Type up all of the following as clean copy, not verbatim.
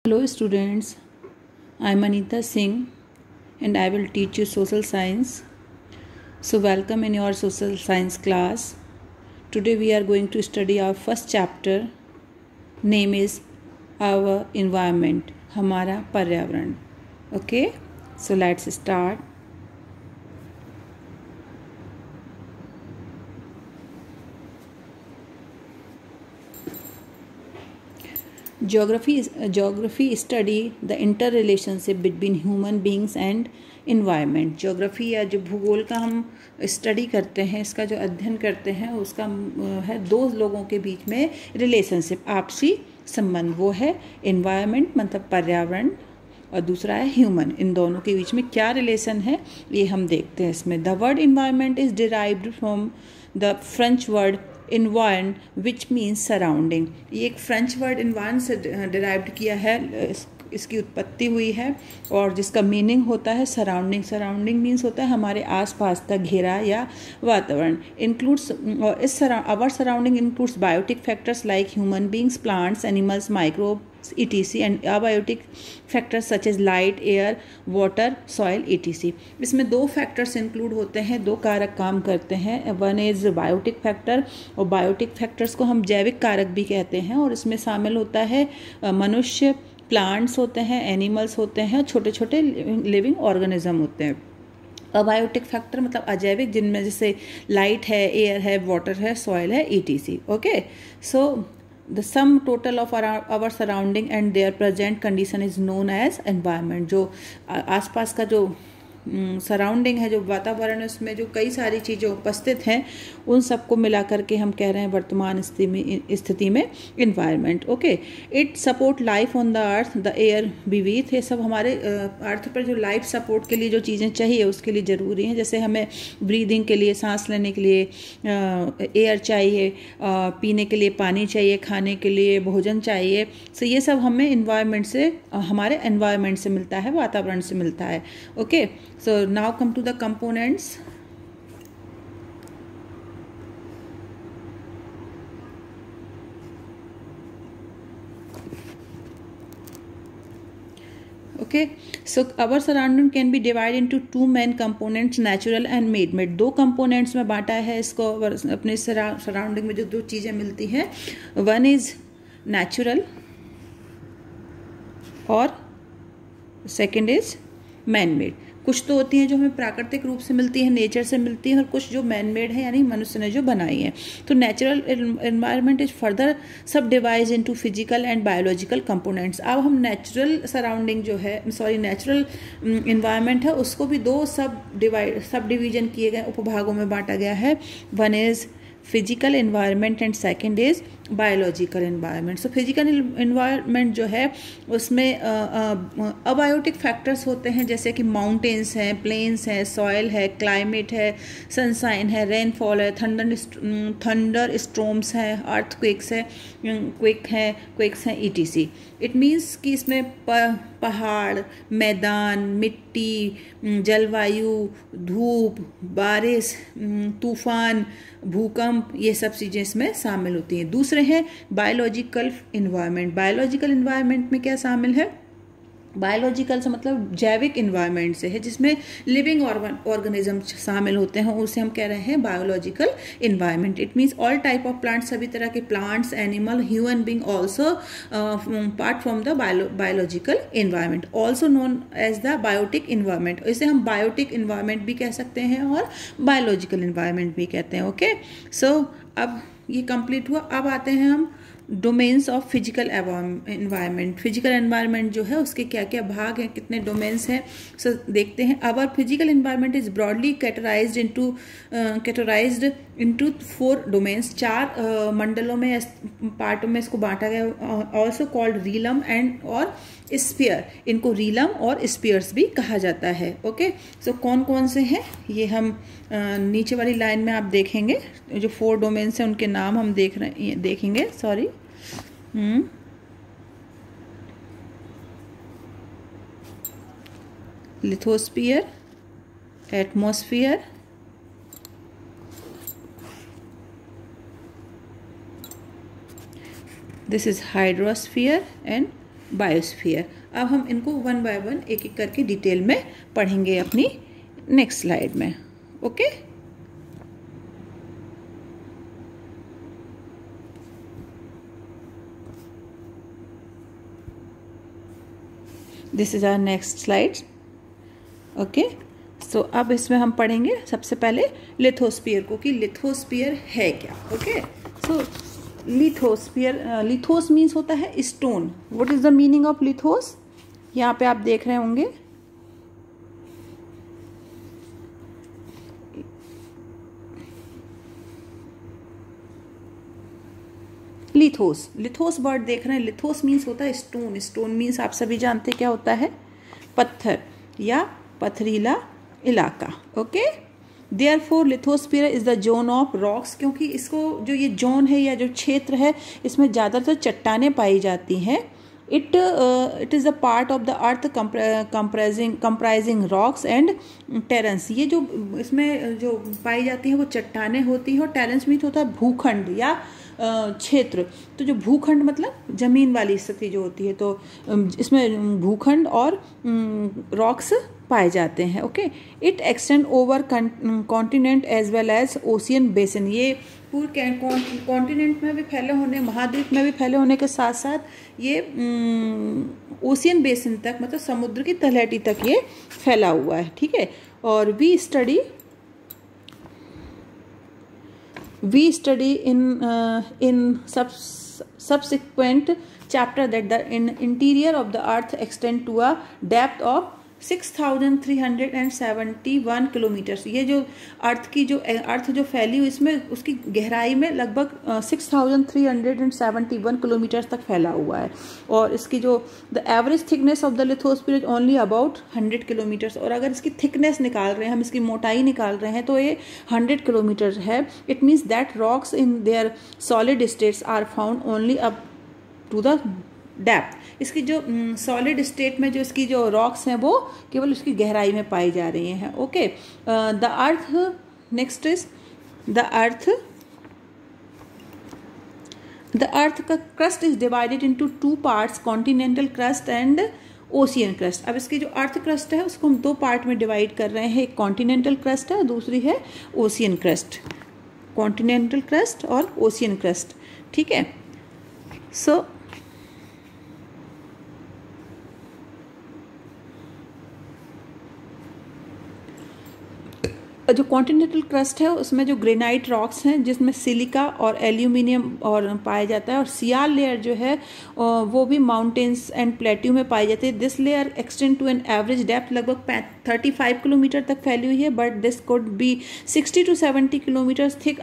Hello students, I am Anita Singh and I will teach you social science. So welcome in your social science class. Today we are going to study our first chapter. Name is our environment, हमारा पर्यावरण. Okay, so let's start. Geography study the interrelationship between human beings and environment. Geography या जो भूगोल का हम study करते हैं, इसका जो अध्ययन करते हैं, उसका है दो लोगों के बीच में रिलेशनशिप, आपसी संबंध. वो है एनवायरनमेंट मतलब पर्यावरण और दूसरा है ह्यूमन. इन दोनों के बीच में क्या रिलेशन है ये हम देखते हैं इसमें. The word environment is derived from the French word environ which means surrounding. ये एक फ्रेंच वर्ड इन्वायरन से डिराइव्ड किया है, इसकी उत्पत्ति हुई है और जिसका मीनिंग होता है सराउंडिंग. सराउंडिंग मीन्स होता है हमारे आसपास का घेरा या वातावरण. Includes our surrounding includes biotic factors like human beings, plants, animals, microbes etc. and abiotic factors such as light, air, water, soil etc. इसमें दो फैक्टर्स इंक्लूड होते हैं, दो कारक काम करते हैं. वन इज बायोटिक फैक्टर और बायोटिक फैक्टर्स को हम जैविक कारक भी कहते हैं और इसमें शामिल होता है मनुष्य, प्लांट्स होते हैं, एनिमल्स होते हैं, छोटे छोटे लिविंग ऑर्गेनिज्म होते हैं. अबायोटिक फैक्टर मतलब अजैविक, जिनमें जैसे लाइट है, एयर है, वाटर है, सॉइल है etc. Okay, so the sum total of our surrounding and their present condition is known as environment. जो आसपास का जो सराउंडिंग है, जो वातावरण है, उसमें जो कई सारी चीज़ें उपस्थित हैं, उन सबको मिला करके हम कह रहे हैं वर्तमान स्थिति में environment. Okay, it support life on the earth, the air we breathe. ये सब हमारे अर्थ पर जो लाइफ सपोर्ट के लिए जो चीज़ें चाहिए उसके लिए ज़रूरी हैं. जैसे हमें ब्रीदिंग के लिए, सांस लेने के लिए एयर चाहिए, पीने के लिए पानी चाहिए, खाने के लिए भोजन चाहिए. सो ये सब हमें इन्वायरमेंट से, हमारे एनवायरमेंट से मिलता है, वातावरण से मिलता है. Okay, so now come to the components. Okay, so our surrounding can be divided into two main components, natural and made. दो components में बांटा है इसको अपने सराउंडिंग में जो दो चीज़ें मिलती हैं. वन इज नेचुरल और सेकंड इज मैन मेड. कुछ तो होती हैं जो हमें प्राकृतिक रूप से मिलती है, नेचर से मिलती है, और कुछ जो मैन मेड है यानी मनुष्य ने जो बनाई है. तो natural environment is further subdivide into physical and biological components. अब हम नेचुरल सराउंडिंग जो है, नेचुरल एनवायरनमेंट है, उसको भी दो सब डिवीजन किए गए, उपभागों में बांटा गया है. One is physical environment and second is biological environment. So physical environment जो है उसमें अबायोटिक फैक्टर्स होते हैं, जैसे कि माउंटेन्स हैं, प्लेन्स हैं, सॉइल है, क्लाइमेट है, सनसाइन है, रेनफॉल है, थंडर स्ट्रोम्स हैं, अर्थक्वेक्स है, क्वेक्स हैं etc. इट मीन्स कि इसमें पहाड़, मैदान, मिट्टी, जलवायु, धूप, बारिश, तूफान, भूकंप, ये सब चीज़ें इसमें शामिल होती हैं. दूसरे हैं बायोलॉजिकल इन्वायरमेंट. बायोलॉजिकल इन्वायरमेंट में क्या शामिल है? बायोलॉजिकल से मतलब जैविक इन्वायरमेंट से है, जिसमें लिविंग ऑर्गेनिज्म शामिल होते हैं, उसे हम कह रहे हैं biological environment. It means all type of plants, सभी तरह के plants, animal, human being also part from the biological environment, also known as the biotic environment. इसे हम बायोटिक इन्वायरमेंट भी कह सकते हैं और बायोलॉजिकल इन्वायरमेंट भी कहते हैं. ओके, सो अब ये कंप्लीट हुआ. अब आते हैं हम domains of physical environment. Physical environment जो है उसके क्या क्या भाग हैं, कितने डोमेन्स हैं, सो देखते हैं. Our physical environment is broadly categorised into 4 domains. 4 मंडलों में, पार्टों में इसको बांटा गया. ऑल्सो कॉल्ड रीलम एंड और स्फीयर. इनको रीलम और स्फीयर्स भी कहा जाता है. ओके, सो कौन कौन से हैं ये हम नीचे वाली लाइन में आप देखेंगे. जो 4 डोमेन्स हैं उनके नाम हम देखेंगे. Sorry, lithosphere, atmosphere, this is hydrosphere and biosphere. अब हम इनको वन बाय वन एक एक करके डिटेल में पढ़ेंगे अपनी नेक्स्ट स्लाइड में। Okay, this is our next slide. Okay, so अब इसमें हम पढ़ेंगे सबसे पहले लिथोस्फीयर को, कि लिथोस्फीयर है क्या। Okay, so lithosphere, lithos means होता है stone. What is the meaning of lithos? यहाँ पे आप देख रहे होंगे, लिथोस, लिथोस वर्ड देख रहे हैं। लिथोस मीन्स होता है स्टोन। स्टोन मीन्स आप सभी जानते हैं क्या होता है, पत्थर या पथरीला इलाका। Okay, therefore lithosphere is the zone of rocks, क्योंकि इसको जो ये जोन है या जो क्षेत्र है, इसमें ज़्यादातर चट्टानें पाई जाती हैं। It is a part of the earth comprising rocks and terrains. ये जो इसमें जो पाई जाती हैं वो चट्टानें होती हैं, और टेरेंस मीन्स होता है भूखंड या क्षेत्र। तो जो भूखंड मतलब जमीन वाली स्थिति जो होती है, तो इसमें भूखंड और रॉक्स पाए जाते हैं। Okay, it extend over continent as well as ocean basin. ये पूरे कॉन्टिनेंट में भी फैले होने, महाद्वीप में भी फैले होने के साथ साथ ये ओशियन बेसिन तक, मतलब समुद्र की तलहटी तक ये फैला हुआ है। ठीक है, और we study in subsequent chapter that the interior of the earth extend to a depth of 6371 kilometre. ये जो अर्थ जो फैली हुई, इसमें उसकी गहराई में लगभग 6371 किलोमीटर तक फैला हुआ है। और इसकी जो the average thickness of the lithosphere is only about 100 kilometres. और अगर इसकी थिकनेस निकाल रहे हैं हम, इसकी मोटाई निकाल रहे हैं, तो ये 100 किलोमीटर है। It means that rocks in their solid states are found only up to the depth. इसकी जो सॉलिड स्टेट में जो इसकी जो रॉक्स हैं वो केवल उसकी गहराई में पाई जा रही हैं। Okay, the earth, next is the earth का crust is divided into 2 parts, continental crust and ocean crust. अब इसकी जो अर्थ क्रस्ट है उसको हम 2 पार्ट में डिवाइड कर रहे हैं। एक कॉन्टिनेंटल क्रस्ट है, दूसरी है ओशियन क्रस्ट। कॉन्टिनेंटल क्रस्ट और ओशियन क्रस्ट। ठीक है, सो जो कॉन्टिनेंटल क्रस्ट है उसमें जो ग्रेनाइट रॉक्स हैं, जिसमें सिलिका और एल्यूमिनियम और पाया जाता है। और सियाल लेयर जो है वो भी माउंटेन्स एंड प्लेट्यू में पाई जाती है। This layer extend to an average depth लगभग 35 किलोमीटर तक फैली हुई है, but this could be 60 to 70 kilometre thick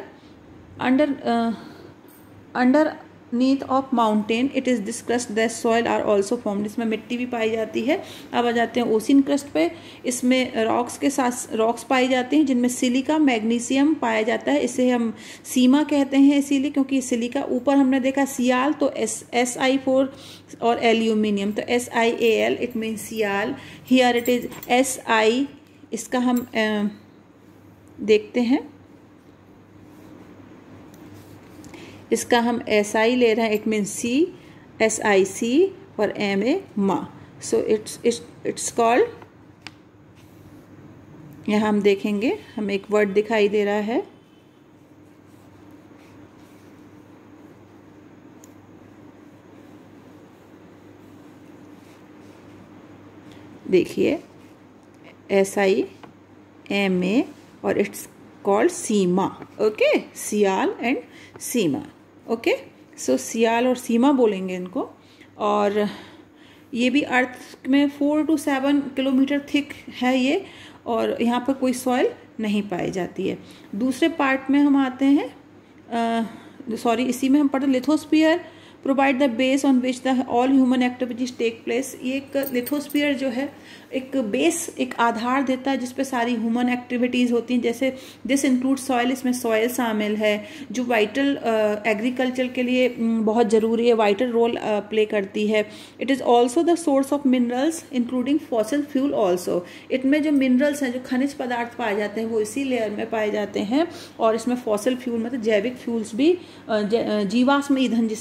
underneath of mountain. It is this crust that soil are also formed. इसमें मिट्टी भी पाई जाती है। अब आ जाते हैं ओशियन क्रस्ट पे। इसमें रॉक्स के साथ रॉक्स पाई जाती हैं, जिनमें सिलिका मैग्नीशियम पाया जाता है। इसे हम सीमा कहते हैं इसीलिए, क्योंकि सिलिका ऊपर हमने देखा सियाल, तो Si4 और एल्यूमिनियम तो SiAl, it mean sial. Here it is Si, इसका हम देखते हैं, इसका हम SI ले रहे हैं, इट मीन SiC और Ma मा। सो इट्स कॉल्ड, यहाँ हम देखेंगे, हमें एक वर्ड दिखाई दे रहा है, देखिए SI Ma और it's called sima. Okay, sial and sima. Okay, so sial और सीमा बोलेंगे इनको। और ये भी अर्थ में 4 to 7 किलोमीटर थिक है ये, और यहाँ पर कोई सॉइल नहीं पाई जाती है। दूसरे पार्ट में हम आते हैं, इसी में हम पढ़ते lithosphere provide the base on which the all human activities take place. ये एक लिथोस्फीयर जो है एक बेस, एक आधार देता है जिसपे सारी ह्यूमन एक्टिविटीज़ होती हैं। जैसे दिस इंक्लूड सॉइल, इसमें सॉइल शामिल है जो वाइटल एग्रीकल्चर के लिए बहुत ज़रूरी है, वाइटल रोल प्ले करती है। It is also the source of minerals including fossil fuel also. इनमें जो मिनरल्स हैं, जो खनिज पदार्थ पाए जाते हैं, वो इसी लेयर में पाए जाते हैं। और इसमें फॉसिल फ्यूल मतलब जैविक फ्यूल्स भी, जीवाश्म ईंधन जिसे बोलते हैं,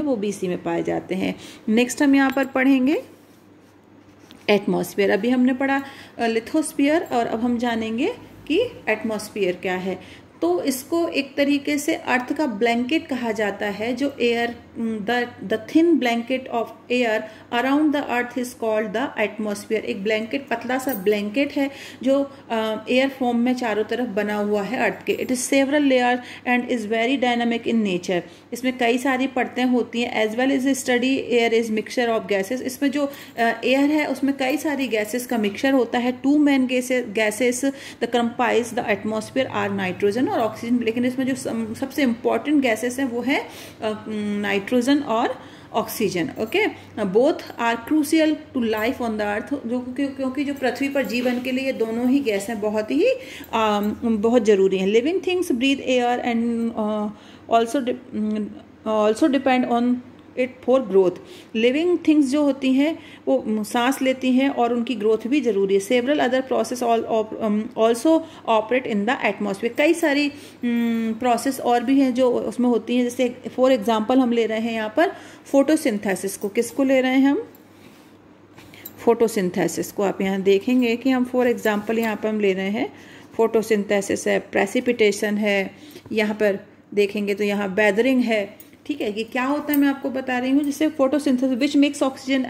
वो भी इसी में पाए जाते हैं। नेक्स्ट हम यहाँ पर पढ़ेंगे एटमॉस्फेयर। अभी हमने पढ़ा लिथोस्फीयर और अब हम जानेंगे कि एटमॉस्फेयर क्या है। तो इसको एक तरीके से अर्थ का ब्लैंकेट कहा जाता है। जो air the thin blanket of air around the earth is called the atmosphere. एक ब्लैंकेट, पतला सा ब्लैंकेट है जो एयर फॉर्म में चारों तरफ बना हुआ है अर्थ के। It is several layer and is very dynamic in nature. इसमें कई सारी परतें होती हैं। As well as study air is mixture of gases. इसमें जो एयर है उसमें कई सारी गैसेस का मिक्सचर होता है। Two main gases the comprise the atmosphere are nitrogen और ऑक्सीजन। लेकिन इसमें जो सबसे इंपॉर्टेंट गैसेस हैं वो है नाइट्रोजन और oxygen. Okay, both are crucial to life on the earth. जो क्योंकि जो पृथ्वी पर जीवन के लिए दोनों ही गैसें बहुत ही बहुत जरूरी हैं। Living things breathe air and also depend on it for growth. Living things जो होती हैं वो सांस लेती हैं और उनकी ग्रोथ भी जरूरी है। Several other process also operate in the atmosphere. कई सारी प्रोसेस और भी हैं जो उसमें होती हैं। जैसे फॉर एग्जांपल हम ले रहे हैं यहाँ पर फोटोसिंथेसिस को। किसको ले रहे हैं हम? फोटोसिंथेसिस को। आप यहाँ देखेंगे कि हम फॉर एग्जांपल यहाँ पर हम ले रहे हैं फोटोसिंथेसिस है, प्रेसिपिटेशन है। यहाँ पर देखेंगे तो यहाँ वेदरिंग है। ठीक है, ये क्या होता है मैं आपको बता रही हूँ। जैसे photosynthesis which makes oxygen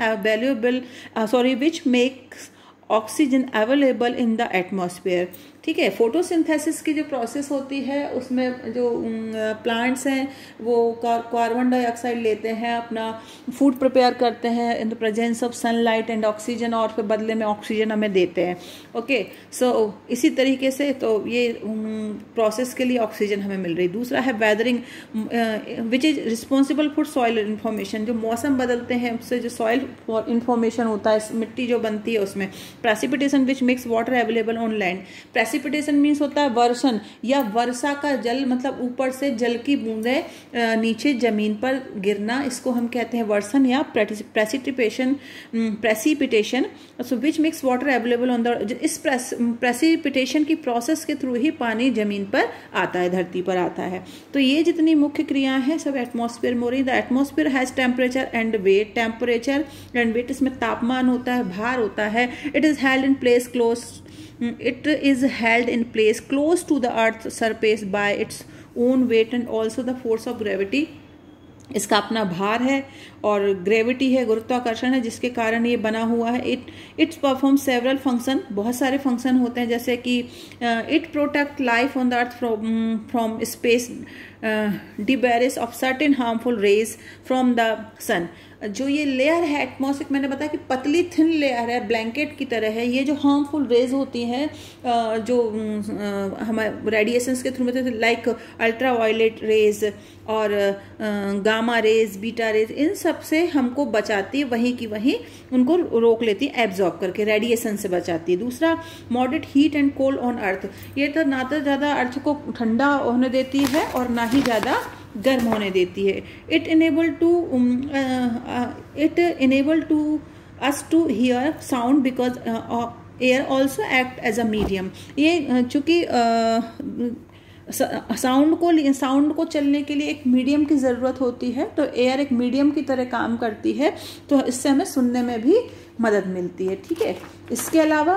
available in the atmosphere. ठीक है, फोटोसिंथेसिस की जो प्रोसेस होती है उसमें जो प्लांट्स हैं वो कार्बन डाइऑक्साइड लेते हैं, अपना फूड प्रिपेयर करते हैं in the presence of sunlight and oxygen, और फिर बदले में ऑक्सीजन हमें देते हैं। ओके, सो इसी तरीके से तो ये प्रोसेस के लिए ऑक्सीजन हमें मिल रही। दूसरा है weathering which is responsible for soil information. जो मौसम बदलते हैं उससे जो सॉइल इन्फॉर्मेशन होता है, मिट्टी जो बनती है उसमें। Precipitation which makes water available on land. Precipitation means होता है वर्षण या वर्षा का जल, मतलब ऊपर से जल की बूंदें नीचे जमीन पर गिरना, इसको हम कहते हैं वर्षण या precipitation. So which makes water available on the. इस प्रेसिपिटेशन की प्रोसेस के थ्रू ही पानी जमीन पर आता है, धरती पर आता है। तो ये जितनी मुख्य क्रियाएं हैं सब एटमॉस्फेयर में हो रही। The atmosphere has temperature and weight. Temperature and weight, इसमें तापमान होता है, भार होता है। It is held in place close to the earth's surface by its own weight and also the force of gravity। इसका अपना भार है और ग्रेविटी है, गुरुत्वाकर्षण है, जिसके कारण ये बना हुआ है। It's perform several function. बहुत सारे फंक्शन होते हैं, जैसे कि it protect life on the earth from space debris of certain harmful rays from the sun. जो ये लेयर है एटमॉस्फेयर, मैंने बताया कि पतली थिन लेयर है, ब्लैंकेट की तरह है। ये जो हार्मफुल रेज होती हैं जो हमारे रेडिएशंस के थ्रू में, लाइक अल्ट्रा वायलेट रेज और गामा रेज, बीटा रेज, इन सब से हमको बचाती है, वहीं की वहीं उनको रोक लेती है, एब्जॉर्ब करके रेडिएशन से बचाती है। दूसरा, moderate heat and cold on earth. ये तो ना तो ज़्यादा अर्थ को ठंडा होने देती है और ना ही ज़्यादा गर्म होने देती है। It enable to us to hear sound because air also act as a medium. ये चूंकि साउंड को चलने के लिए एक मीडियम की ज़रूरत होती है, तो एयर एक मीडियम की तरह काम करती है, तो इससे हमें सुनने में भी मदद मिलती है। ठीक है, इसके अलावा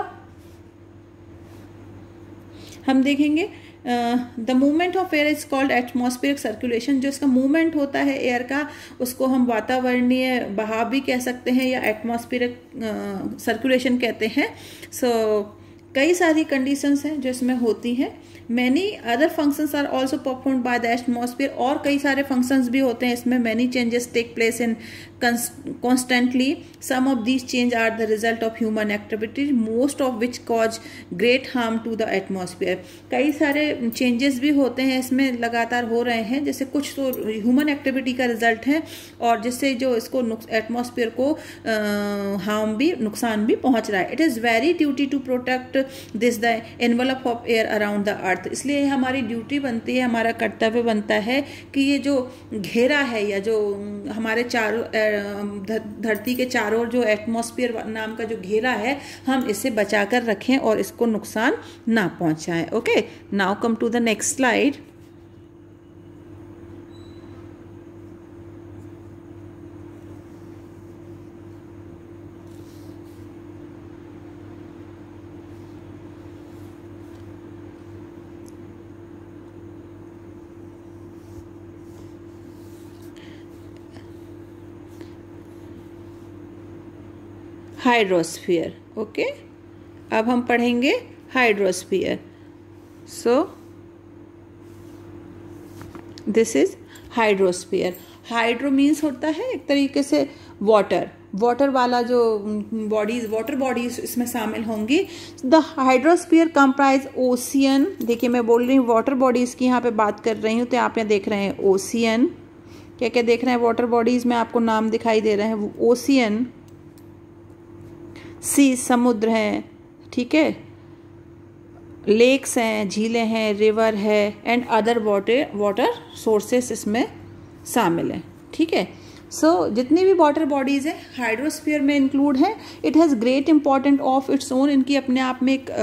हम देखेंगे the movement of air is called atmospheric circulation. जो इसका मूवमेंट होता है एयर का, उसको हम वातावरणीय बहाव भी कह सकते हैं या एटमॉस्फेरिक सर्कुलेशन कहते हैं। सो कई सारी कंडीशंस हैं जो इसमें होती हैं। Many other functions are also performed by the atmosphere. और कई सारे फंक्शंस भी होते हैं इसमें। Many changes take place in constantly. Some of these changes are the result of human activities, most of which cause great harm to the atmosphere. कई सारे changes भी होते हैं इसमें, लगातार हो रहे हैं। जैसे कुछ तो ह्यूमन एक्टिविटी का रिजल्ट है और जिससे जो इसको एटमॉस्फेयर को हार्म भी, नुकसान भी पहुंच रहा है। It is very duty to protect this the envelope of air around the earth. इसलिए हमारी ड्यूटी बनती है, हमारा कर्तव्य बनता है कि ये जो घेरा है या जो हमारे चारों धरती के चारों ओर जो एटमॉस्फेयर नाम का जो घेरा है, हम इसे बचाकर रखें और इसको नुकसान ना पहुंचाएं। Okay, now come to the next slide. Hydrosphere. Okay, अब हम पढ़ेंगे hydrosphere. So this is hydrosphere. Hydro means होता है एक तरीके से वाटर, वाटर वाला जो बॉडीज, वाटर बॉडीज इसमें शामिल होंगी। द हाइड्रोस्फीयर कंप्राइज ओशियन, देखिए मैं बोल रही हूँ वाटर बॉडीज की यहाँ पे बात कर रही हूँ, तो आप यहाँ देख रहे हैं ओशियन, क्या क्या देख रहे हैं वाटर बॉडीज में आपको नाम दिखाई दे रहे हैं, ओशियन, सी समुद्र हैं, ठीक है, लेक्स हैं, झीलें हैं, रिवर है, एंड अदर वाटर सोर्सेस इसमें शामिल हैं, ठीक है। सो जितनी भी वाटर बॉडीज हैं हाइड्रोस्फीयर में इंक्लूड है। It has great important of its own, इनकी अपने आप में एक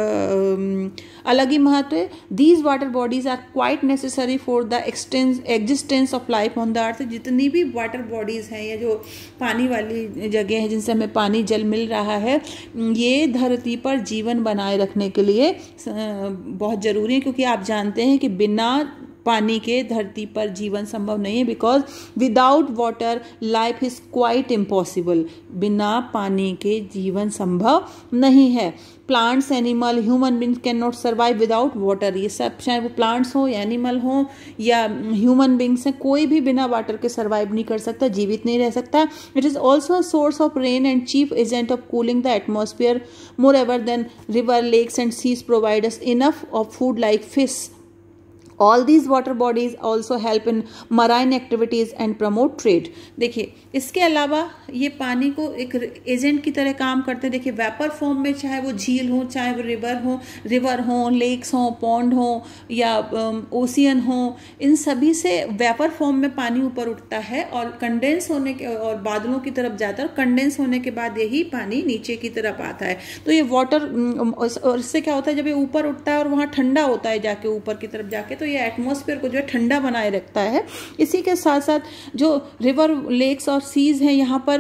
अलग ही महत्व है। These water bodies are quite necessary for the existence of life on the earth. जितनी भी वाटर बॉडीज हैं या जो पानी वाली जगह है जिनसे हमें पानी जल मिल रहा है, ये धरती पर जीवन बनाए रखने के लिए बहुत ज़रूरी है, क्योंकि आप जानते हैं कि बिना पानी के धरती पर जीवन संभव नहीं है, because without water life is quite impossible. बिना पानी के जीवन संभव नहीं है। Plants, animal, human beings can not survive without water. ये सब चाहे वो प्लांट्स हो, एनिमल हो या ह्यूमन बींग्स हैं, कोई भी बिना वाटर के सर्वाइव नहीं कर सकता, जीवित नहीं रह सकता। It is also a source of rain and chief agent of cooling the atmosphere. Moreover than river, lakes and seas provide us enough of food like fish. All these water bodies also help in marine activities and promote trade। देखिए इसके अलावा ये पानी को एक agent की तरह काम करते हैं। देखिए वेपर फॉर्म में, चाहे वो झील हो, चाहे वो रिवर हो, लेक्स हो, पॉन्ड हो या ओशियन हो, इन सभी से वेपर फॉर्म में पानी ऊपर उठता है और कंडेंस होने के और बादलों की तरफ जाता है, और कंडेंस होने के बाद यही पानी नीचे की तरफ आता है। तो ये वाटर, और इससे क्या होता है, जब ये ऊपर उठता है और वहाँ ठंडा होता है जाके ऊपर की तरफ जाके, तो ये एटमॉस्फेयर को जो है ठंडा बनाए रखता है। इसी के साथ साथ जो रिवर, लेक्स और सीज हैं, यहाँ पर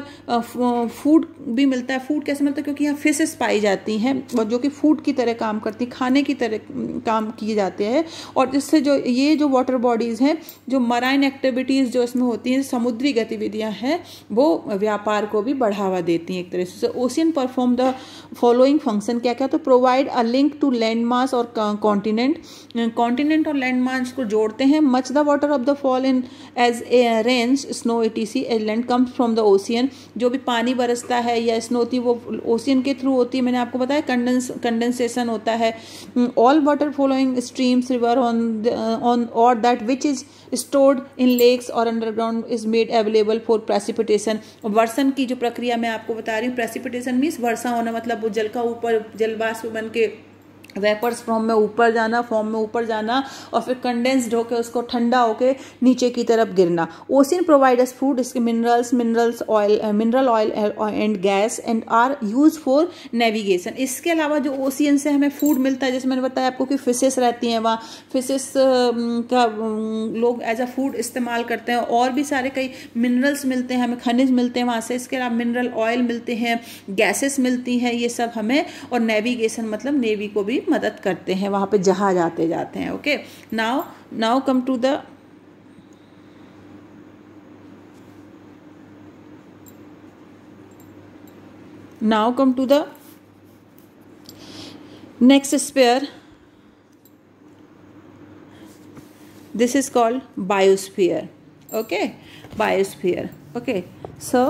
फूड भी मिलता है। फूड कैसे मिलता है, क्योंकि यहाँ फिशेस पाई जाती हैं और जो कि फूड की तरह काम करती, खाने की तरह काम किए जाते हैं। और इससे जो ये जो वाटर बॉडीज हैं, जो मराइन एक्टिविटीज जो इसमें होती हैं, समुद्री गतिविधियां हैं, वो व्यापार को भी बढ़ावा देती हैं एक तरह से। Ocean perform the following function, क्या क्या, तो provide a link to land mass और कॉन्टिनेंट और लैंड मास को जोड़ते हैं। Much the water of the fall in as rains, snow, etc land comes from the ocean. जो भी पानी बरसता है या स्नो होती है वो ओशियन के थ्रू होती है। मैंने आपको बताया कंडेंसेशन होता है। All water following streams, river on और that which is stored in lakes और underground is made available for precipitation. वर्षण की जो प्रक्रिया मैं आपको बता रही हूँ, प्रेसिपिटेशन मीन्स वर्षा होना, मतलब वो जल का ऊपर जलवाष्प बन के वेपर्स फॉर्म में ऊपर जाना और फिर कंडेंस्ड होकर उसको ठंडा होकर नीचे की तरफ गिरना। ओशियन प्रोवाइडर्स फूड, इसके mineral oil and gas and are use for navigation. इसके अलावा जो ओशियन से हमें फूड मिलता है, जैसे मैंने बताया आपको कि फिशेस रहती हैं वहाँ, फिशेस का लोग एज अ फूड इस्तेमाल करते हैं। और भी सारे कई मिनरल्स मिलते हैं हमें, खनिज मिलते हैं वहाँ से। इसके अलावा मिनरल ऑयल मिलते हैं, गैसेस मिलती हैं, ये सब हमें। और नेविगेशन मतलब नेवी को भी मदद करते हैं, वहां पे जहाज आते जाते हैं। Okay, now come to the next sphere. This is called biosphere. Okay, biosphere. Okay, so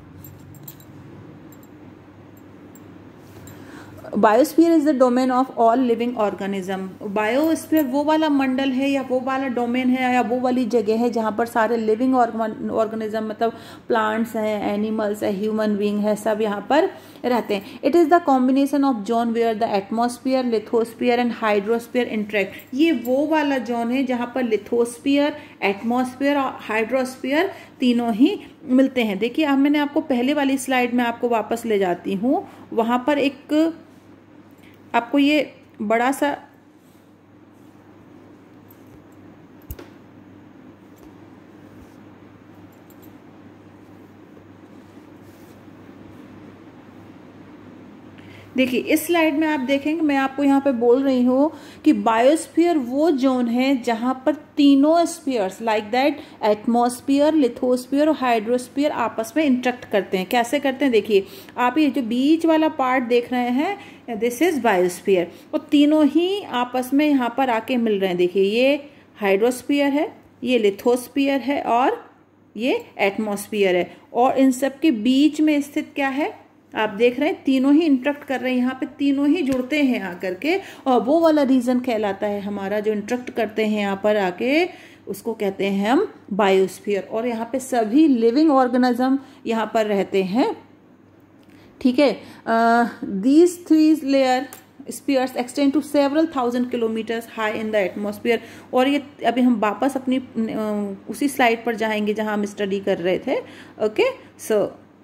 biosphere is the domain of all living organism. Biosphere वो वाला मंडल है या वो वाला डोमेन है या वो वाली जगह है जहाँ पर सारे लिविंग ऑर्गेनिज्म, मतलब प्लांट्स हैं, एनिमल्स है, ह्यूमन बीइंग है, सब यहाँ पर रहते हैं। It is the combination of zone where the atmosphere, lithosphere and hydrosphere interact. ये वो वाला जोन है जहाँ पर लिथोस्फीयर, एटमॉस्फेयर और हाइड्रोस्फीयर तीनों ही मिलते हैं। देखिए अब मैंने आपको पहले वाली स्लाइड में आपको वापस ले जाती हूँ, वहाँ पर एक आपको ये बड़ा सा देखिए इस स्लाइड में आप देखेंगे, मैं आपको यहाँ पे बोल रही हूँ कि बायोस्फीयर वो जोन है जहाँ पर तीनों spheres like that atmosphere, lithosphere और हाइड्रोस्फीयर आपस में इंटरेक्ट करते हैं। कैसे करते हैं, देखिए आप ये जो बीच वाला पार्ट देख रहे हैं, दिस इज बायोस्फीयर, और तीनों ही आपस में यहाँ पर आके मिल रहे हैं। देखिए ये हाइड्रोस्फीयर है, ये लिथोस्फीयर है और ये एटमॉस्फेयर है, और इन सब के बीच में स्थित क्या है, आप देख रहे हैं तीनों ही इंटरेक्ट कर रहे हैं, यहाँ पे तीनों ही जुड़ते हैं आकर के, और वो वाला रीजन कहलाता है हमारा जो इंटरेक्ट करते हैं यहाँ पर आके, उसको कहते हैं हम बायोस्फीयर। और यहाँ पे सभी लिविंग ऑर्गेनिज्म यहाँ पर रहते हैं, ठीक है। These three layer spheres extend to several thousand kilometres high in the atmosphere. और ये अभी हम वापस अपनी उसी स्लाइड पर जाएंगे जहाँ हम स्टडी कर रहे थे। Okay, so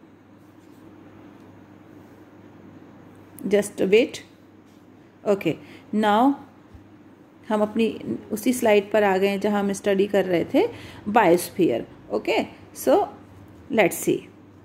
just wait. Okay, now हम अपनी उसी स्लाइड पर आ गए हैं जहां हम स्टडी कर रहे थे biosphere. Okay, so let's see.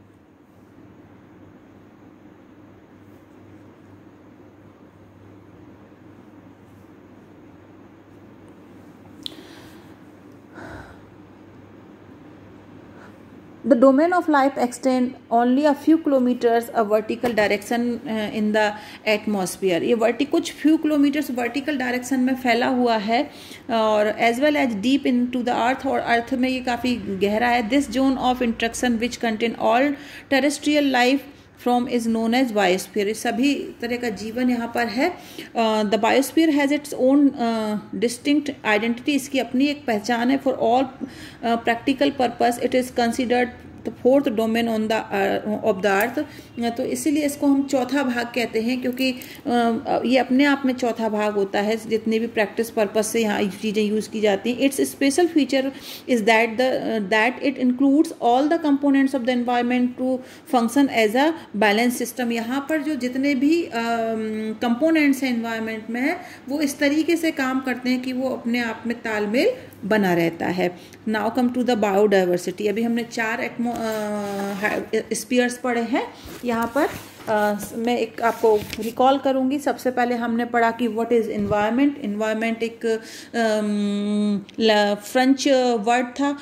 The domain of life extend only a few kilometers a vertical direction in the atmosphere। ये कुछ few kilometers vertical direction में फैला हुआ है, और as well as deep into the earth, और अर्थ में ये काफ़ी गहरा है। This zone of interaction which contain all terrestrial life from is known as biosphere. सभी तरह का जीवन यहाँ पर है। The biosphere has its own distinct identity, इसकी अपनी एक पहचान है। For all practical purpose it is considered the fourth domain on the of the earth. तो इसीलिए इसको हम चौथा भाग कहते हैं, क्योंकि ये अपने आप में चौथा भाग होता है जितने भी प्रैक्टिस पर्पस से यहाँ चीज़ें यूज़ की जाती हैं। Its special feature is that it includes all the components of the environment to function as a balance system. यहाँ पर जो जितने भी कंपोनेंट्स हैं एनवायरनमेंट में है, वो इस तरीके से काम करते हैं कि वो अपने आप में तालमेल बना रहता है। Now come to the biodiversity. अभी हमने 4 स्पीयर्स पढ़े हैं। यहाँ पर मैं एक आपको रिकॉल करूँगी। सबसे पहले हमने पढ़ा कि व्हाट इज़ एनवायरनमेंट। एनवायरनमेंट एक फ्रेंच वर्ड था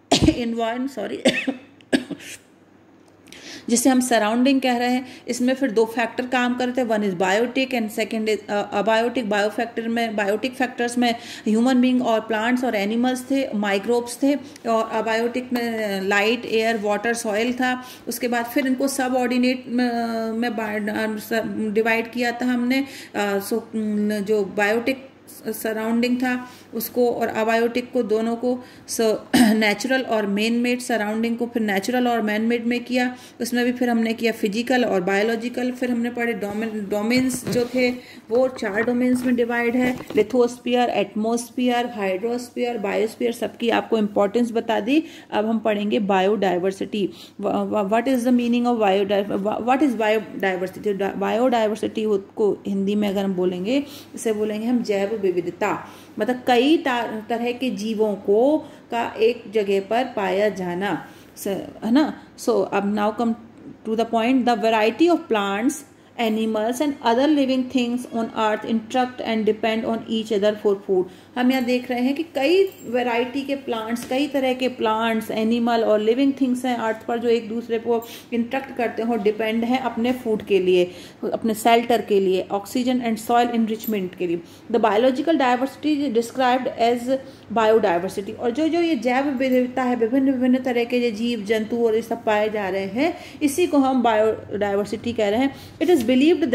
जिसे हम सराउंडिंग कह रहे हैं। इसमें फिर 2 फैक्टर काम करते हैं, one is biotic and second is abiotic. Biotic factors में ह्यूमन बींग और प्लांट्स और एनिमल्स थे, माइक्रोब्स थे, और अबायोटिक में लाइट, एयर, वाटर, सॉइल था। उसके बाद फिर इनको सब ऑर्डिनेट में डिवाइड किया था हमने। जो बायोटिक सराउंडिंग था उसको और अबायोटिक को, दोनों को नेचुरल और मैन मेड सराउंडिंग को फिर नेचुरल और मैन मेड में किया। उसमें भी फिर हमने किया फिजिकल और बायोलॉजिकल। फिर हमने पढ़े डोमेन्स जो थे वो 4 डोमेन्स में डिवाइड है, लिथोस्फीयर, एटमॉस्फेयर, हाइड्रोस्फीयर, बायोस्फीयर। सबकी आपको इंपॉर्टेंस बता दी। अब हम पढ़ेंगे biodiversity. What is the meaning of what is biodiversity. Biodiversity को हिंदी में अगर हम बोलेंगे, इसे बोलेंगे हम जैव विविधता। मतलब कई तरह के जीवों को का एक जगह पर पाया जाना, है ना। सो अब now come to the point. The variety of plants, animals and other living things on earth interact and depend on each other for food. हम यहाँ देख रहे हैं कि कई वैरायटी के प्लांट्स, कई तरह के प्लांट्स, एनिमल और लिविंग थिंग्स हैं अर्थ पर जो एक दूसरे को इंटरेक्ट करते हैं और डिपेंड हैं अपने फूड के लिए, अपने शेल्टर के लिए, ऑक्सीजन एंड सॉइल इनरिचमेंट के लिए। The biological diversity described as biodiversity. और जो ये जैव विविधता है, विभिन्न तरह के जीव जंतु और ये सब पाए जा रहे हैं, इसी को हम बायोडाइवर्सिटी कह रहे हैं। It is believed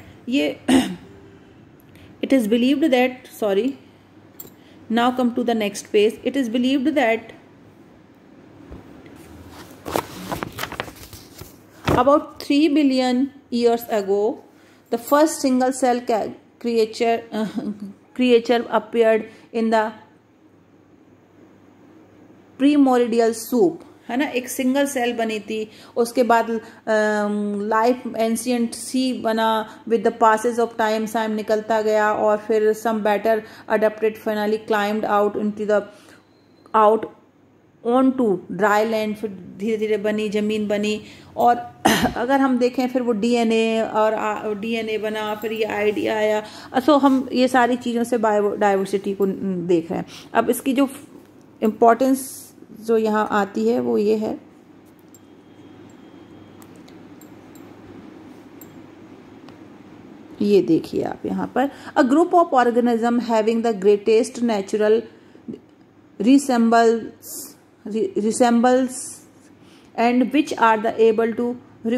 that sorry, now come to the next page. It is believed that about 3 billion years ago the first single cell creature appeared in the primordial soup, है ना। एक सिंगल सेल बनी थी, उसके बाद life ancient sea बना। With the passage of time निकलता गया, और फिर some better adapted finally climbed out on to dry land, फिर धीरे धीरे बनी, जमीन बनी, और अगर हम देखें फिर वो डीएनए और डीएनए बना, फिर ये आइडिया आया। सो हम ये सारी चीज़ों से बायोडाइवर्सिटी को देख रहे हैं। अब इसकी जो इम्पोर्टेंस जो यहाँ आती है वो ये है, ये देखिए आप यहाँ पर, a group of organism having the greatest natural resembles and which are the able to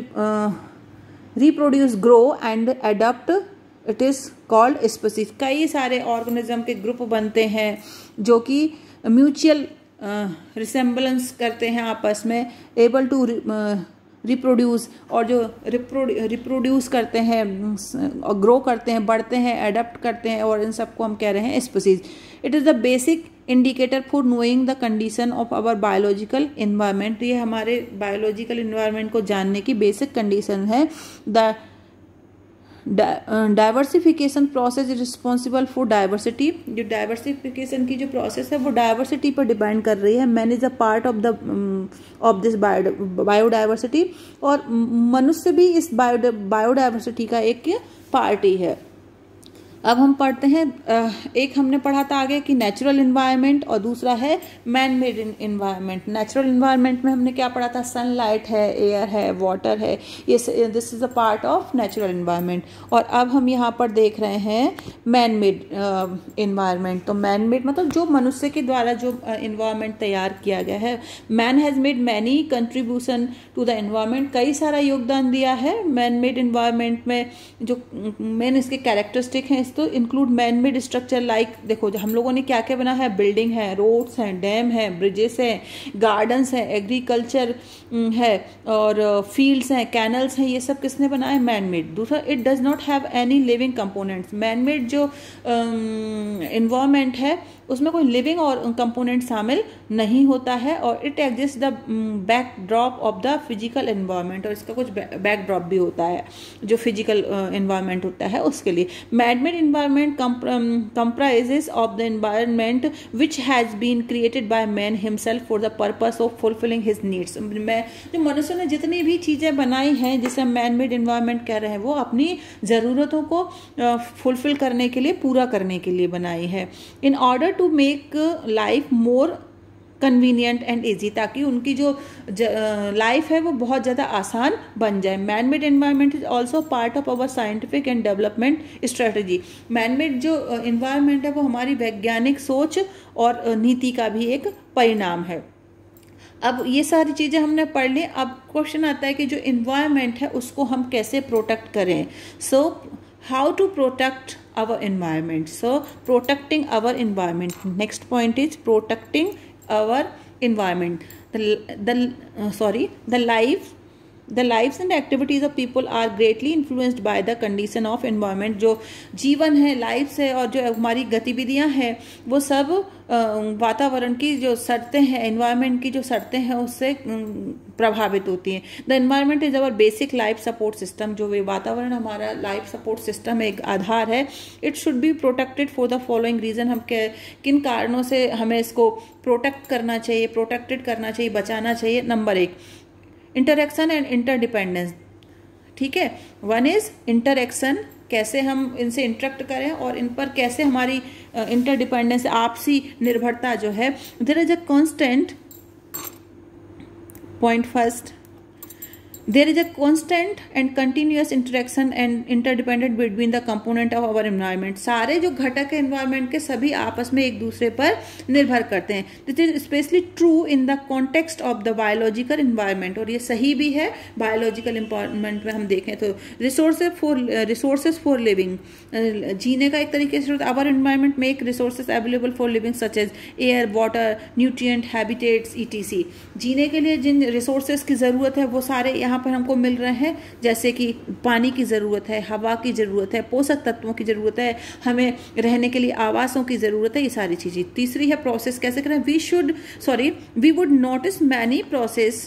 reproduce, grow and adapt, it is called species। कई सारे ऑर्गेनिज्म के ग्रुप बनते हैं जो कि म्यूचुअल रिसेम्बलेंस करते हैं आपस में, एबल टू रिप्रोड्यूस, और जो रिप्रोड्यूस करते हैं और ग्रो करते हैं, बढ़ते हैं, एडप्ट करते हैं, और इन सबको हम कह रहे हैं species. It is the basic indicator for knowing the condition of our biological environment. ये हमारे बायोलॉजिकल इन्वायरमेंट को जानने की बेसिक कंडीशन है। The diversification process is responsible for diversity. जो डाइवर्सिफिकेशन की जो प्रोसेस है वो डाइवर्सिटी पर डिपेंड कर रही है। Man is a part of this biodiversity, और मनुष्य भी इस बायोडाइवर्सिटी का एक पार्ट ही है। अब हम पढ़ते हैं, एक हमने पढ़ा था आगे कि नेचुरल इन्वायरमेंट, और दूसरा है man made environment. Natural environment में हमने क्या पढ़ा था, सनलाइट है, एयर है, वाटर है, ये this is a part of natural environment. और अब हम यहाँ पर देख रहे हैं मैन मेड इन्वायरमेंट। तो मैन मेड मतलब जो मनुष्य के द्वारा जो इन्वायरमेंट तैयार किया गया है। Man has made many contribution to the environment, कई सारा योगदान दिया है मैन मेड इन्वायरमेंट में। जो मेन इसके कैरेक्टरिस्टिक हैं तो include man made structure, like देखो हम लोगों ने क्या क्या बना है, बिल्डिंग है, रोड्स हैं, डैम है, ब्रिजेस हैं, गार्डन्स हैं, एग्रीकल्चर है, और फील्ड्स हैं, कैनल्स हैं, ये सब किसने बनाया, मैन मेड। दूसरा, it does not have any living components. Man made जो इन्वायरमेंट है उसमें कोई लिविंग और कंपोनेंट शामिल नहीं होता है, और it exist the backdrop of the physical environment, और इसका कुछ बैकड्रॉप भी होता है जो फिजिकल एनवायरनमेंट होता है उसके लिए। Man made environment comprises of the environment which has been created by man himself for the purpose of fulfilling his needs। जो मनुष्य ने जितनी भी चीज़ें बनाई हैं जिसे हम मैन मेड एनवायरनमेंट कह रहे हैं वो अपनी ज़रूरतों को फुलफिल करने के लिए, पूरा करने के लिए बनाई है। In order to make life more convenient and easy, ताकि उनकी जो लाइफ है वो बहुत ज़्यादा आसान बन जाए। Man made environment is also part of our scientific and development strategy. Man made जो एनवायरनमेंट है वो हमारी वैज्ञानिक सोच और नीति का भी एक परिणाम है। अब ये सारी चीज़ें हमने पढ़ ली। अब क्वेश्चन आता है कि जो एनवायरनमेंट है उसको हम कैसे प्रोटेक्ट करें। सो how to protect our environment? So protecting our environment, next point is protecting our environment. The lives and activities of people are greatly influenced by the condition of environment। जो जीवन है, lives है, और जो हमारी गतिविधियां हैं वो सब वातावरण की जो शर्तें हैं, एनवायरनमेंट की जो शर्तें हैं उससे प्रभावित होती हैं। The environment is our basic life support system. जो वातावरण हमारा लाइफ सपोर्ट सिस्टम एक आधार है। It should be protected for the following reason. हम किन कारणों से हमें इसको प्रोटेक्ट करना चाहिए, प्रोटेक्टेड करना चाहिए, बचाना चाहिए। Number 1, interaction and interdependence. ठीक है, वन इज इंटरएक्शन, कैसे हम इनसे इंटरेक्ट करें और इन पर कैसे हमारी इंटरडिपेंडेंस, आपसी निर्भरता जो है। There is a constant point first, there is a constant and continuous interaction and interdependent between the component of our environment। सारे जो घटक है environment के सभी आपस में एक दूसरे पर निर्भर करते हैं। This is especially true in the context of the biological environment, और ये सही भी है biological environment में हम देखें तो। resources for living, जीने का एक तरीके से our environment make resources available for living such as air, water, nutrient, habitats etc। जीने के लिए जिन resources की ज़रूरत है वो सारे यहाँ पर हमको मिल रहे हैं, जैसे कि पानी की ज़रूरत है, हवा की ज़रूरत है, पोषक तत्वों की ज़रूरत है, हमें रहने के लिए आवासों की ज़रूरत है, ये सारी चीज़ें। तीसरी है प्रोसेस कैसे करें। We would notice many process,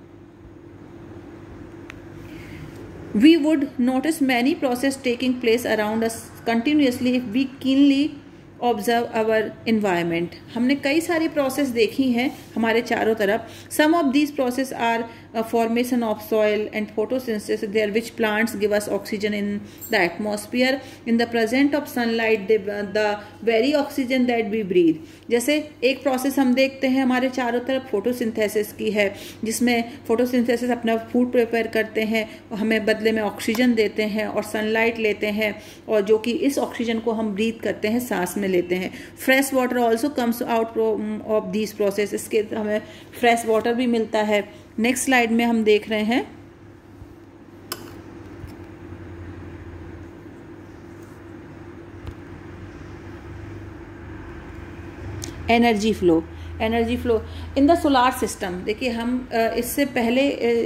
we would notice many processes taking place around us continuously if we keenly observe our environment. हमने कई सारी प्रोसेस देखी हैं हमारे चारों तरफ। Some of these process are formation of soil and photosynthesis there which plants give us oxygen in the atmosphere in the presence of sunlight the very oxygen that we breathe। जैसे एक process हम देखते हैं हमारे चारों तरफ photosynthesis की है, जिसमें फोटोसिंथेसिस अपना फूड प्रिपेयर करते हैं, हमें बदले में ऑक्सीजन देते हैं और सनलाइट लेते हैं, और जो कि इस ऑक्सीजन को हम ब्रीथ करते हैं, सांस में लेते हैं। Fresh water also comes out of these process, इसके हमें फ्रेश वाटर भी मिलता है। नेक्स्ट स्लाइड में हम देख रहे हैं energy flow. Energy flow in the solar system. देखिए हम इससे पहले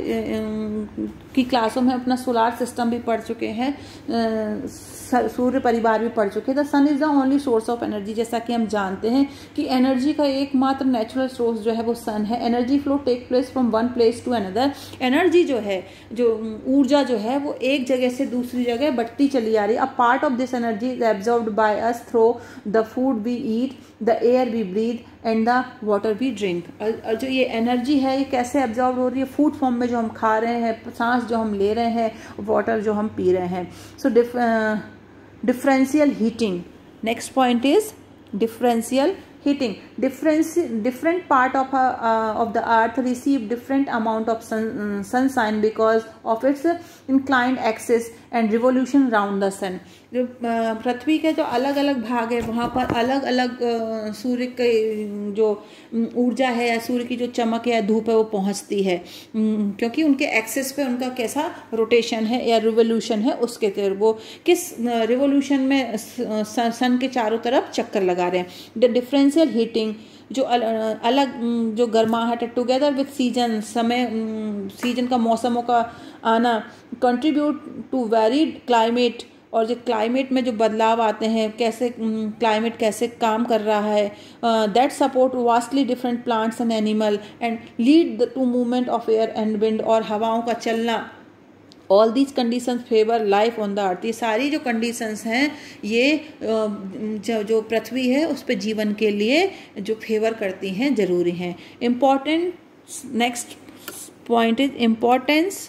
की क्लासों में अपना सोलार सिस्टम भी पढ़ चुके हैं, सूर्य परिवार भी पढ़ चुके हैं। The sun is the only source of energy. जैसा कि हम जानते हैं कि एनर्जी का एकमात्र नेचुरल सोर्स जो है वो सन है। Energy flow take place from one place to another. Energy जो है, जो ऊर्जा जो है वो एक जगह से दूसरी जगह बढ़ती चली आ रही है। A part of this energy is absorbed by us through the food we eat, the air we breathe and the water we drink. और जो ये एनर्जी है ये कैसे एब्जॉर्ब हो रही है? फूड फॉर्म में जो हम खा रहे हैं, सांस जो हम ले रहे हैं, वाटर जो हम पी रहे हैं। सो differential heating. Next point is differential heating. Different part of the earth receive different amount of sunshine because of its inclined axis and revolution round the sun. जो पृथ्वी के जो अलग अलग भाग है वहाँ पर अलग अलग सूर्य के जो ऊर्जा है या सूर्य की जो चमक है, धूप है, वो पहुँचती है, क्योंकि उनके एक्सिस पे उनका कैसा रोटेशन है या रिवोल्यूशन है, उसके तरफ वो किस रिवोल्यूशन में सन के चारों तरफ चक्कर लगा रहे हैं। द डिफरेंशियल हीटिंग जो अलग जो गर्माहट है, टुगेदर विथ सीजन, समय सीजन का मौसमों का आना, कंट्रीब्यूट टू वेरीड क्लाइमेट। और जो क्लाइमेट में जो बदलाव आते हैं, कैसे क्लाइमेट कैसे काम कर रहा है, that support vastly different plants and animal and lead to movement of air and wind. और हवाओं का चलना, all these conditions favour life on the earth. ये सारी जो कंडीशंस हैं ये जो पृथ्वी है उस पर जीवन के लिए जो फेवर करती हैं, ज़रूरी हैं। Important next point is importance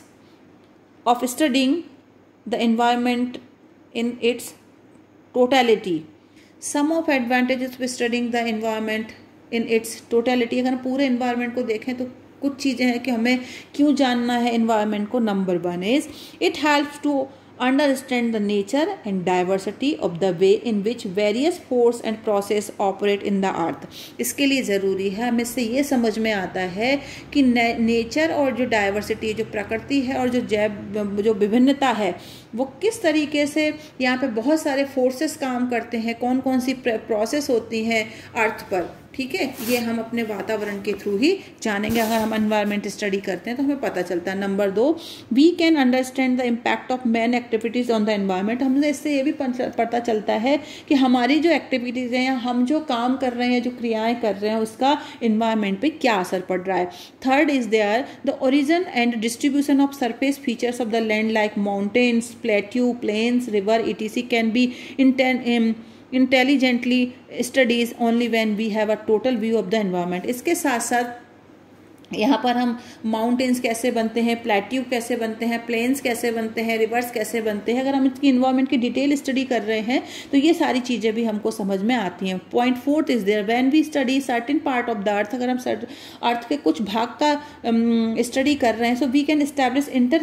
of studying the environment in its totality. Some of advantages of studying the environment in its totality. अगर पूरे environment को देखें तो कुछ चीज़ें हैं कि हमें क्यों जानना है environment को। Number 1 is it helps to understand the nature and diversity of the way in which various force and process operate in the earth. इसके लिए ज़रूरी है, हमें इससे ये समझ में आता है कि नेचर और जो डाइवर्सिटी, जो प्रकृति है और जो विभिन्नता है, वो किस तरीके से यहाँ पे बहुत सारे फोर्सेस काम करते हैं, कौन कौन सी प्रोसेस होती हैं अर्थ पर। ठीक है, ये हम अपने वातावरण के थ्रू ही जानेंगे। अगर हम एनवायरनमेंट स्टडी करते हैं तो हमें पता चलता है। Number 2, we can understand the impact of man activities on the environment. हमसे इससे ये भी पता चलता है कि हमारी जो एक्टिविटीज़ हैं या हम जो काम कर रहे हैं, जो क्रियाएं कर रहे हैं, उसका एनवायरनमेंट पे क्या असर पड़ रहा है। Third is there the origin and distribution of surface features of the land like mountains, plateau, plains, river etc can be intelligently studies only when we have a total view of the environment। इसके साथ साथ यहाँ पर हम mountains कैसे बनते हैं, plateau कैसे बनते हैं, प्लेन्स कैसे बनते हैं, रिवर्स कैसे बनते हैं, अगर हम इसकी इन्वायरमेंट की डिटेल स्टडी कर रहे हैं तो ये सारी चीज़ें भी हमको समझ में आती हैं। Point 4 is there when we study certain part of the earth. अगर हम अर्थ के कुछ भाग का स्टडी कर रहे हैं, so we can establish inter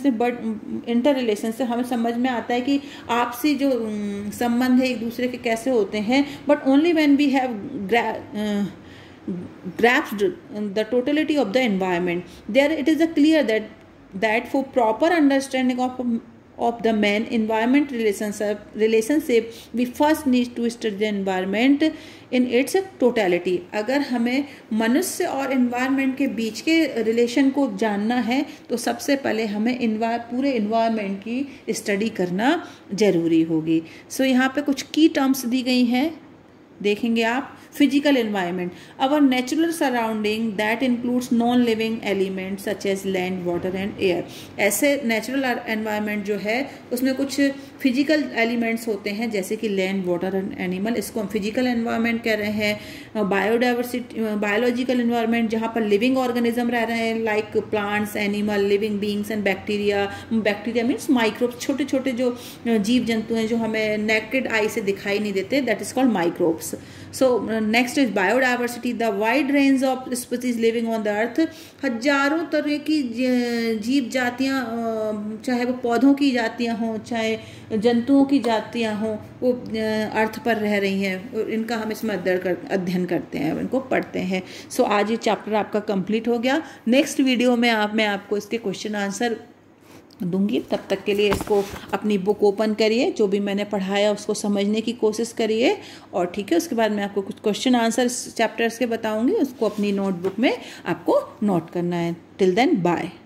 relation से हमें समझ में आता है कि आपसी जो संबंध है एक दूसरे के कैसे होते हैं। But only when we have grasped the totality of the environment, there it is clear that for proper understanding of the man environment relationship we first need to study the environment in its totality। अगर हमें मनुष्य और environment के बीच के relation को जानना है तो सबसे पहले हमें पूरे environment की स्टडी करना ज़रूरी होगी। सो यहाँ पे कुछ की टर्म्स दी गई हैं, देखेंगे आप। Physical environment, our natural surrounding that includes non living element such as land, water and air. ऐसे नेचुरल एनवायरनमेंट जो है उसमें कुछ फिजिकल एलिमेंट्स होते हैं जैसे कि लैंड, वाटर एंड एनिमल, इसको हम फिजिकल एनवायरनमेंट कह रहे हैं। बायोडाइवर्सिटी, बायोलॉजिकल एनवायरनमेंट जहाँ पर लिविंग ऑर्गेनिज्म रह रहे हैं like plants, animal, living beings and bacteria. Bacteria means microbes, छोटे छोटे जो जीव जंतु हैं जो हमें नेकेड आई से दिखाई नहीं देते, that is called microbes. So next is biodiversity, the wide range of species living on the earth. हजारों तरह की जीव जातियाँ, चाहे वो पौधों की जातियाँ हों चाहे जंतुओं की जातियाँ हों, वो अर्थ पर रह रही हैं और इनका हम इसमें अध्ययन करते हैं, इनको पढ़ते हैं। सो आज ये चैप्टर आपका कंप्लीट हो गया। नेक्स्ट वीडियो में मैं आपको इसके क्वेश्चन आंसर दूंगी। तब तक के लिए इसको अपनी बुक ओपन करिए, जो भी मैंने पढ़ाया उसको समझने की कोशिश करिए, और ठीक है उसके बाद मैं आपको कुछ क्वेश्चन आंसर चैप्टर्स के बताऊंगी, उसको अपनी नोटबुक में आपको नोट करना है। Till then bye.